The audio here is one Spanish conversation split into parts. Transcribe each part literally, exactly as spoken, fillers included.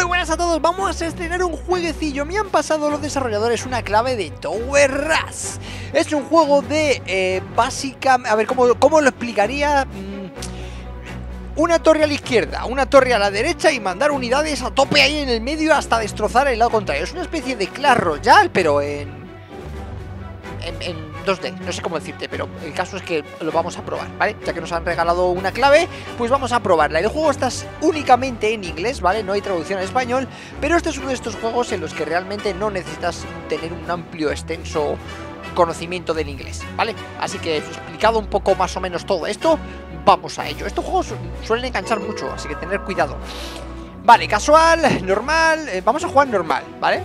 Muy buenas a todos, vamos a estrenar un jueguecillo. Me han pasado los desarrolladores una clave de Tower Rush. Es un juego de eh, básica... A ver, ¿cómo, cómo lo explicaría? Mm, una torre a la izquierda, una torre a la derecha y mandar unidades a tope ahí en el medio hasta destrozar el lado contrario. Es una especie de Clash Royale, pero en... En, en dos D, no sé cómo decirte, pero el caso es que lo vamos a probar, ¿vale? Ya que nos han regalado una clave, pues vamos a probarla. El juego está únicamente en inglés, ¿vale? No hay traducción en español, pero este es uno de estos juegos en los que realmente no necesitas tener un amplio, extenso conocimiento del inglés, ¿vale? Así que explicado un poco más o menos todo esto, vamos a ello. Estos juegos suelen enganchar mucho, así que tener cuidado. Vale, casual, normal, eh, vamos a jugar normal, ¿vale?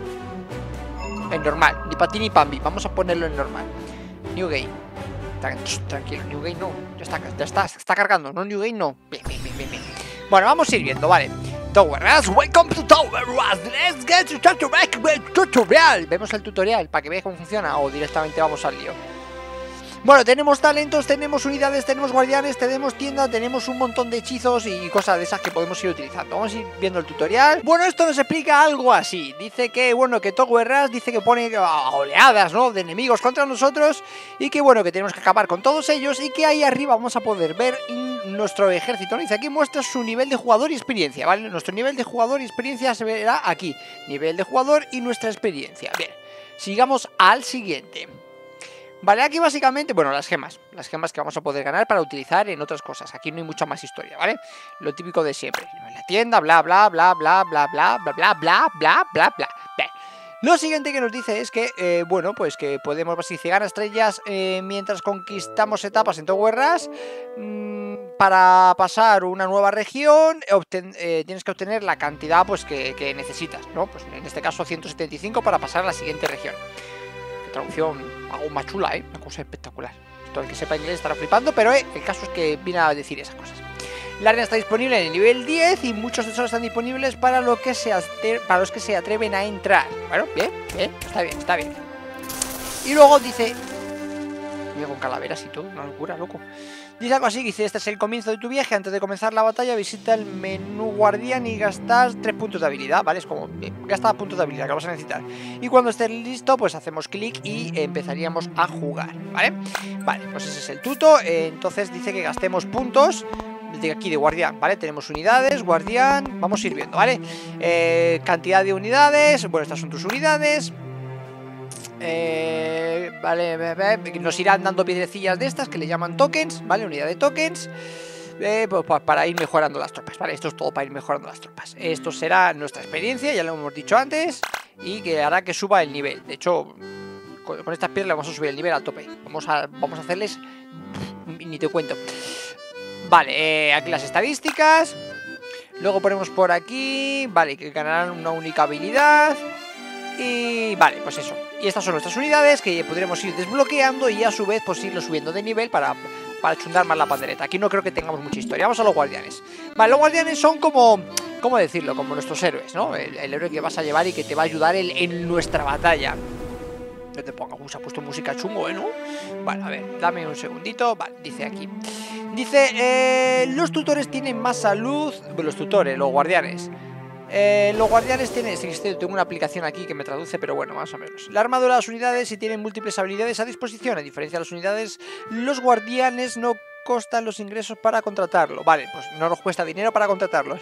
En normal, ni para ti ni para mí. Vamos a ponerlo en normal. New Game. Tranquilo, New Game no. Ya está, ya está, se está cargando. No, New Game no. Bien, bien, bien, bien. Bueno, vamos a ir viendo, vale. Tower Rush, welcome to Tower Rush. Let's get to tutorial. Vemos el tutorial para que veáis cómo funciona. O directamente vamos al lío. Bueno, tenemos talentos, tenemos unidades, tenemos guardianes, tenemos tienda, tenemos un montón de hechizos y cosas de esas que podemos ir utilizando. Vamos a ir viendo el tutorial. Bueno, esto nos explica algo así. Dice que, bueno, que Tower Rush dice que pone oleadas, ¿no? De enemigos contra nosotros y que, bueno, que tenemos que acabar con todos ellos y que ahí arriba vamos a poder ver nuestro ejército. Dice aquí muestra su nivel de jugador y experiencia, ¿vale? Nuestro nivel de jugador y experiencia se verá aquí. Nivel de jugador y nuestra experiencia. Bien, sigamos al siguiente. Vale, aquí básicamente, bueno, las gemas. Las gemas que vamos a poder ganar para utilizar en otras cosas. Aquí no hay mucha más historia, ¿vale? Lo típico de siempre. En la tienda, bla, bla, bla, bla, bla, bla, bla, bla, bla, bla, bla, bla. Bien. Lo siguiente que nos dice es que, eh, bueno, pues que podemos, si se gana estrellas eh, mientras conquistamos etapas en Tower Rush. Mmm, para pasar una nueva región, obten, eh, tienes que obtener la cantidad, pues, que, que necesitas, ¿no? Pues en este caso ciento setenta y cinco para pasar a la siguiente región. Traducción aún más chula, ¿eh? Una cosa espectacular. Todo el que sepa inglés estará flipando, pero eh, el caso es que viene a decir esas cosas. La arena está disponible en el nivel diez y muchos tesoros están disponibles para, lo que se para los que se atreven a entrar. Bueno, bien, bien, está bien, está bien. Y luego dice... Mira, con calaveras y todo, una locura, loco. Dice algo así, dice, este es el comienzo de tu viaje. Antes de comenzar la batalla, visita el menú guardián y gastas tres puntos de habilidad, ¿vale? Es como, bien, gasta puntos de habilidad que vamos a necesitar. Y cuando estés listo, pues hacemos clic y empezaríamos a jugar, ¿vale? Vale, pues ese es el tuto. eh, Entonces dice que gastemos puntos de aquí de guardián, ¿vale? Tenemos unidades, guardián, vamos a ir viendo, ¿vale? Eh, cantidad de unidades, bueno, estas son tus unidades. Eh, vale, nos irán dando piedrecillas de estas que le llaman tokens, ¿vale? Unidad de tokens, eh, pues, pues para ir mejorando las tropas, ¿vale? Esto es todo para ir mejorando las tropas. Esto será nuestra experiencia, ya lo hemos dicho antes, y que hará que suba el nivel. De hecho, con, con estas piedras le vamos a subir el nivel a tope. Vamos a, vamos a hacerles... Ni te cuento. Vale, eh, aquí las estadísticas. Luego ponemos por aquí, vale, que ganarán una única habilidad. Y vale, pues eso. Y estas son nuestras unidades que podremos ir desbloqueando y a su vez pues irlo subiendo de nivel para, para chundar más la pandereta. Aquí no creo que tengamos mucha historia. Vamos a los guardianes. Vale, los guardianes son como... ¿Cómo decirlo? Como nuestros héroes, ¿no? El, el héroe que vas a llevar y que te va a ayudar en, en nuestra batalla. No te ponga, uh, se ha puesto música chungo, ¿eh? ¿No? Bueno, a ver, dame un segundito. Vale, dice aquí. Dice, eh, los tutores tienen más salud... Bueno, los tutores, los guardianes... Eh, los guardianes tienen, tengo una aplicación aquí que me traduce, pero bueno, más o menos. La armadura de las unidades y tienen múltiples habilidades a disposición. A diferencia de las unidades, los guardianes no costan los ingresos para contratarlo. Vale, pues no nos cuesta dinero para contratarlos.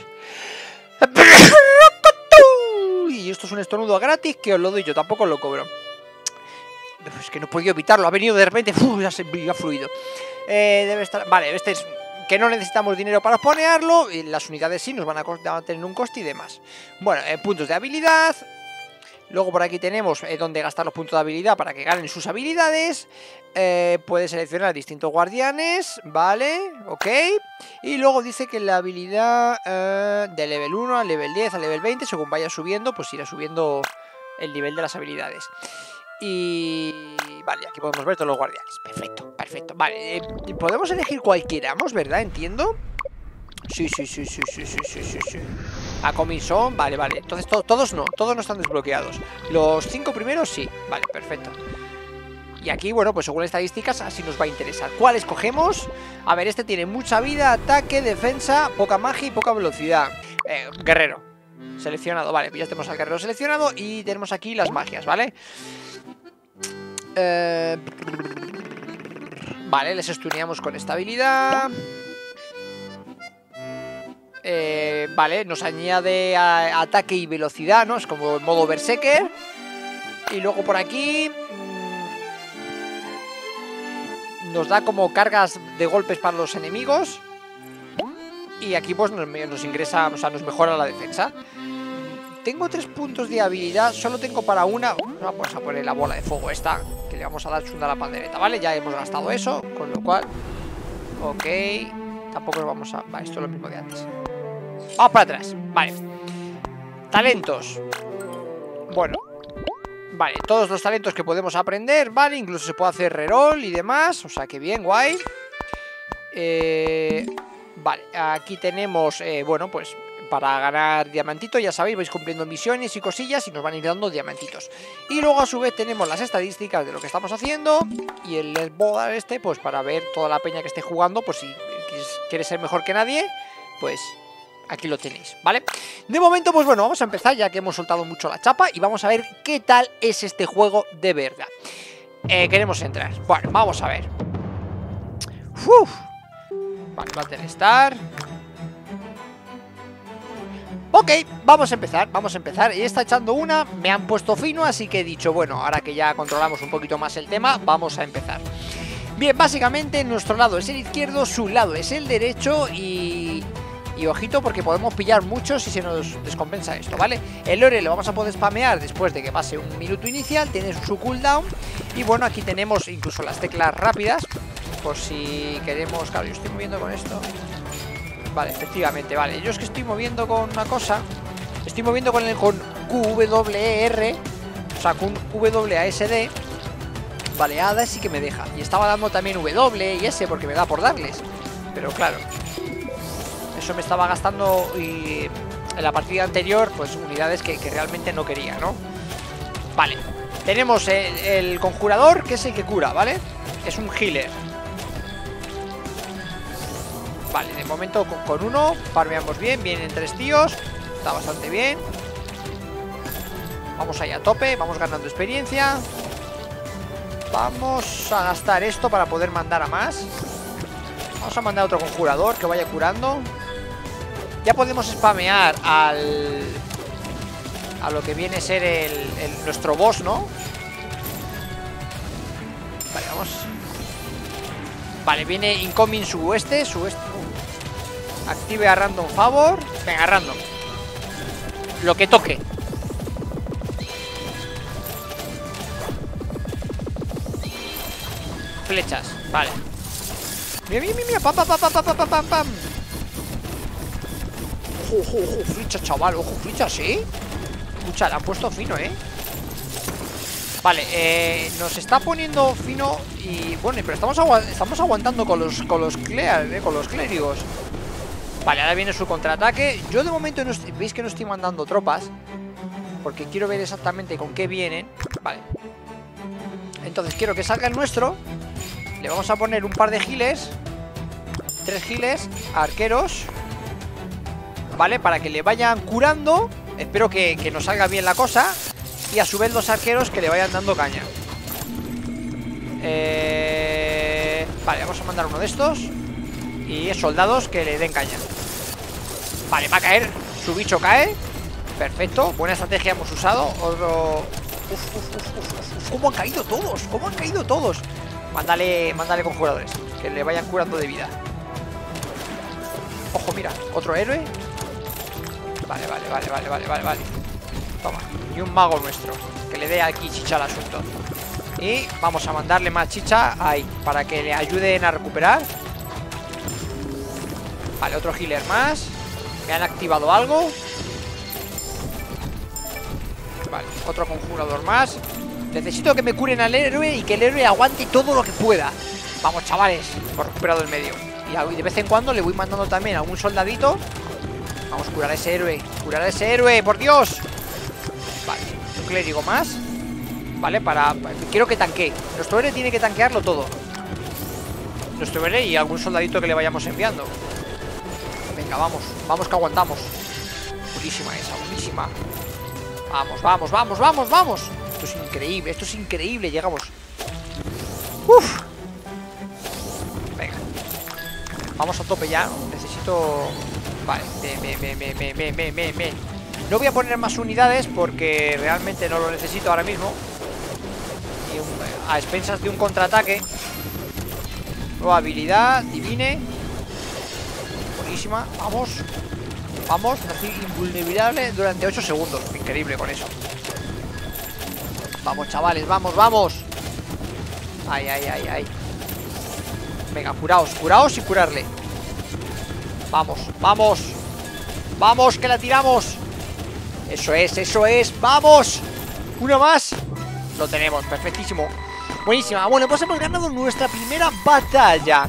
Y esto es un estornudo gratis que os lo doy yo, tampoco lo cobro. Es que no he podido evitarlo, ha venido de repente, uf, ya se ha fluido. Eh, debe estar, vale, este es... Que no necesitamos dinero para ponerlo. Y las unidades sí nos van a, van a tener un coste y demás. Bueno, eh, puntos de habilidad. Luego por aquí tenemos eh, donde gastar los puntos de habilidad para que ganen sus habilidades. eh, Puede seleccionar distintos guardianes. Vale, ok. Y luego dice que la habilidad eh, de level uno a level diez a level veinte, según vaya subiendo, pues irá subiendo el nivel de las habilidades. Y... Vale, aquí podemos ver todos los guardianes. Perfecto, perfecto. Vale, eh, podemos elegir cualquiera, ¿verdad? Entiendo. Sí, sí, sí, sí, sí, sí, sí, sí, sí. A comisón, vale, vale. Entonces to todos no, todos no están desbloqueados. Los cinco primeros sí, vale, perfecto. Y aquí, bueno, pues según estadísticas así nos va a interesar. ¿Cuál escogemos? A ver, este tiene mucha vida, ataque, defensa, poca magia y poca velocidad. eh, Guerrero. Seleccionado, vale, ya tenemos al guerrero seleccionado. Y tenemos aquí las magias, ¿vale? Eh... Vale, les estuneamos con esta habilidad. Eh, vale, nos añade a, ataque y velocidad, ¿no? Es como en modo berserker. Y luego por aquí mmm, nos da como cargas de golpes para los enemigos. Y aquí pues nos, nos ingresa, o sea, nos mejora la defensa. Tengo tres puntos de habilidad, solo tengo para una. Vamos a poner la bola de fuego esta, que le vamos a dar chunda a la pandereta, ¿vale? Ya hemos gastado eso, con lo cual... Ok, tampoco nos vamos a... Vale, esto es lo mismo de antes. Vamos para atrás, vale. Talentos. Bueno, vale, todos los talentos que podemos aprender, vale. Incluso se puede hacer reroll y demás. O sea que bien, guay. Eh, vale, aquí tenemos, eh, bueno, pues para ganar diamantito, ya sabéis, vais cumpliendo misiones y cosillas y nos van a ir dando diamantitos. Y luego a su vez tenemos las estadísticas de lo que estamos haciendo. Y el boda este, pues para ver toda la peña que esté jugando. Pues si quieres ser mejor que nadie, pues... aquí lo tenéis, ¿vale? De momento, pues bueno, vamos a empezar ya que hemos soltado mucho la chapa y vamos a ver qué tal es este juego de verdad. Eh, queremos entrar. Bueno, vamos a ver. Uf. Vale, Battle Star. Ok, vamos a empezar, vamos a empezar. Y está echando una, me han puesto fino, así que he dicho, bueno, ahora que ya controlamos un poquito más el tema, vamos a empezar. Bien, básicamente nuestro lado es el izquierdo, su lado es el derecho y... Y ojito porque podemos pillar muchos si se nos descompensa esto, ¿vale? El lore lo vamos a poder spamear después de que pase un minuto inicial, tiene su cooldown. Y bueno, aquí tenemos incluso las teclas rápidas, por si queremos... Claro, yo estoy moviendo con esto. Vale, efectivamente, vale. Yo es que estoy moviendo con una cosa. Estoy moviendo con el con Q W E R, o sea, con W A S D. Vale, A D sí que me deja. Y estaba dando también W y S porque me da por darles. Pero claro, eso me estaba gastando y en la partida anterior, pues unidades que, que realmente no quería, ¿no? Vale, tenemos el, el conjurador, que es el que cura, ¿vale? Es un healer. Vale, de momento con, con uno farmeamos bien, vienen tres tíos. Está bastante bien. Vamos ahí a tope, vamos ganando experiencia. Vamos a gastar esto para poder mandar a más. Vamos a mandar a otro conjurador que vaya curando. Ya podemos spamear al... a lo que viene a ser el, el, nuestro boss, ¿no? Vale, vamos. Vale, viene incoming sueste, sueste. Active a random favor. Venga, random. Lo que toque. Flechas, vale. Mira, mira, mira, pam, pam, pam, pam, pam, pam, pam, pam. Ojo, ojo, ojo, flecha, chaval, ojo, flecha, ¿sí? Escucha, la han puesto fino, ¿eh? Vale, eh, nos está poniendo fino. Y bueno, pero estamos, agu estamos aguantando con los, con los clear, ¿eh? Con los clérigos. Vale, ahora viene su contraataque. Yo de momento no estoy, veis que no estoy mandando tropas porque quiero ver exactamente con qué vienen. Vale. Entonces quiero que salga el nuestro. Le vamos a poner un par de healers. Tres healers, arqueros. Vale, para que le vayan curando. Espero que, que nos salga bien la cosa. Y a su vez los arqueros que le vayan dando caña. eh... Vale, vamos a mandar uno de estos. Y soldados que le den caña. Vale, va a caer. Su bicho cae. Perfecto, buena estrategia hemos usado. Otro... Uf, uf, uf, uf, uf. ¿Cómo han caído todos? ¿Cómo han caído todos? Mándale, mándale conjuradores que le vayan curando de vida. Ojo, mira, otro héroe. Vale, vale, vale, vale, vale, vale, vale. Toma, y un mago nuestro que le dé aquí chicha al asunto. Y vamos a mandarle más chicha ahí, para que le ayuden a recuperar. Vale, otro healer más. Me han activado algo. Vale, otro conjurador más. Necesito que me curen al héroe y que el héroe aguante todo lo que pueda. Vamos, chavales, hemos recuperado el medio. Y de vez en cuando le voy mandando también a un soldadito. Vamos a curar a ese héroe. Curar a ese héroe, por Dios. Vale, un clérigo más. Vale, para... quiero que tanquee. Nuestro héroe tiene que tanquearlo todo. Nuestro héroe y algún soldadito que le vayamos enviando. Venga, vamos, vamos que aguantamos. buenísima esa, buenísima. Vamos, vamos, vamos, vamos, vamos. Esto es increíble, esto es increíble. Llegamos. Uf. Venga. Vamos a tope ya. Necesito... Vale, me, me, me, me, me, me, me, me. No voy a poner más unidades porque realmente no lo necesito ahora mismo. Y un, a expensas de un contraataque. Nueva habilidad, divine. Buenísima, vamos. Vamos, así invulnerable durante ocho segundos. Increíble con eso. Vamos, chavales, vamos, vamos. Ay, ay, ay, ay. Venga, curaos, curaos y curarle. Vamos, vamos. Vamos, que la tiramos. Eso es, eso es, vamos. Una más. Lo tenemos, perfectísimo. Buenísima, bueno, pues hemos ganado nuestra primera batalla.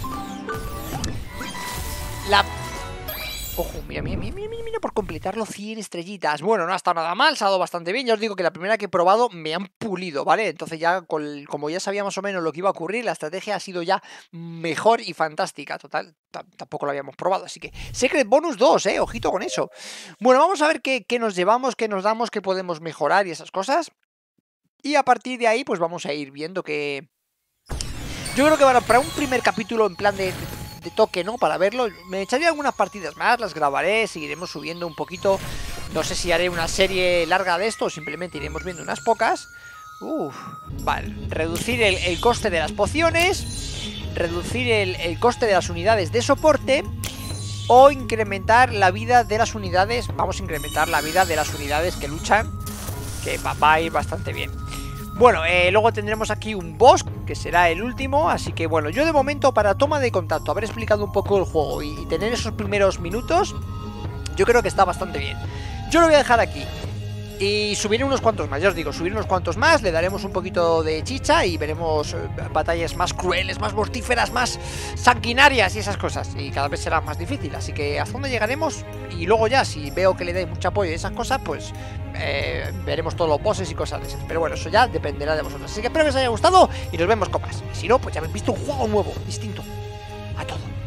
La... Ojo, mira, mira, mira, mira, mira, por completarlo cien estrellitas. Bueno, no ha estado nada mal, se ha dado bastante bien. Ya os digo que la primera que he probado me han pulido, ¿vale? Entonces ya, con, como ya sabía más o menos lo que iba a ocurrir, la estrategia ha sido ya mejor y fantástica. Total, tampoco lo habíamos probado, así que... Secret Bonus dos, ¿eh? Ojito con eso. Bueno, vamos a ver qué, qué nos llevamos, qué nos damos, qué podemos mejorar y esas cosas. Y a partir de ahí, pues vamos a ir viendo que... Yo creo que bueno, para un primer capítulo en plan de... de toque, ¿no? Para verlo, me echaré algunas partidas más, las grabaré, seguiremos subiendo un poquito. No sé si haré una serie larga de esto o simplemente iremos viendo unas pocas. Uf, vale, reducir el, el coste de las pociones, reducir el, el coste de las unidades de soporte o incrementar la vida de las unidades. Vamos a incrementar la vida de las unidades que luchan, que va, va a ir bastante bien. Bueno, eh, luego tendremos aquí un boss, que será el último, así que bueno, yo de momento para toma de contacto, haber explicado un poco el juego y, y tener esos primeros minutos, yo creo que está bastante bien. Yo lo voy a dejar aquí y subiré unos cuantos más, ya os digo, subiré unos cuantos más, le daremos un poquito de chicha y veremos eh, batallas más crueles, más mortíferas, más sanguinarias y esas cosas, y cada vez será más difícil, así que ¿a dónde llegaremos? Y luego ya, si veo que le dais mucho apoyo y esas cosas, pues... Eh, veremos todos los bosses y cosas de esas. Pero bueno, eso ya dependerá de vosotros. Así que espero que os haya gustado y nos vemos con más. Y si no, pues ya habéis visto un juego nuevo, distinto a todo.